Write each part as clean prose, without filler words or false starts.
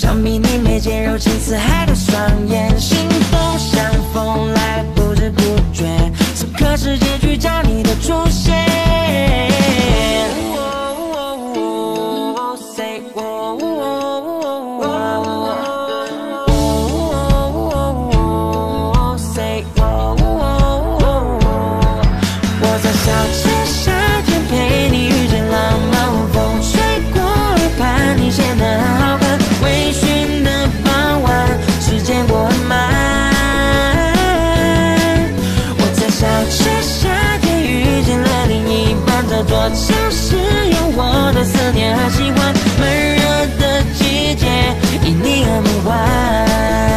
想比你眉间柔情似海的双眼，心动像风来不知不觉，此刻是结局，叫你的出现。Say say 我在小城夏天陪你遇见浪漫风吹过耳畔，你显得很好看。微醺的傍晚，时间过很慢。我在小城夏天遇见了另一半，这座城市有我的思念和喜欢。闷热的季节，因你而梦幻。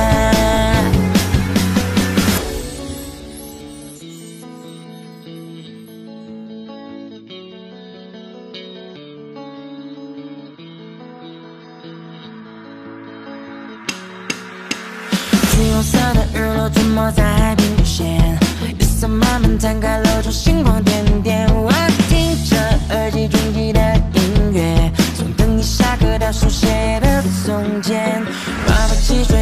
橘红色的日落吞没在海平线，月色慢慢摊开，露出星光点点。我听着耳机中记的音乐，从等你下课到书写的从前。爸爸汽水